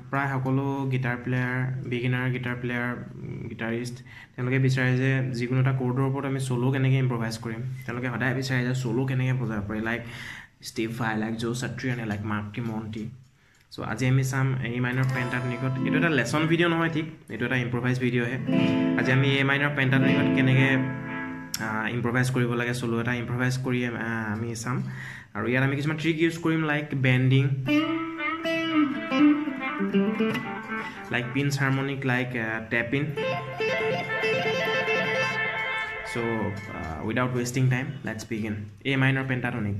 প্ৰায় সকলো guitar player beginner guitar player guitarist তেওঁলোকে বিচাৰে যে যিকোনো এটা কৰ্ডৰ ওপৰত আমি চলো কেনেকৈ ইম্প্ৰভাইজ কৰিম তেওঁলোকে সদায় বিচাৰে যে চলো কেনেকৈ বজাব পাৰি like Steve Vai like Joe চাট্ৰিয়ানে লাইক মাৰ্ক মণ্টি চ' আজি আমি চাম এ মাইনৰ পেণ্টাটনিকত এইটো এটা লেচন ভিডিঅ' নহয় ঠিক এইটো এটা ইম্প্ৰভাইজ ভিডিঅ'হে আজি আমি এ মাইনৰ পেণ্টাটনিকত কেনেকৈ ইম্প্ৰভাইজ কৰিব লাগে চলো এটা ইম্প্ৰভাইজ কৰি আমি চাম আৰু ইয়াত আমি কিছুমান ট্ৰিক ইউজ কৰিম like bending like pins harmonic like tap in so without wasting time let's begin A minor pentatonic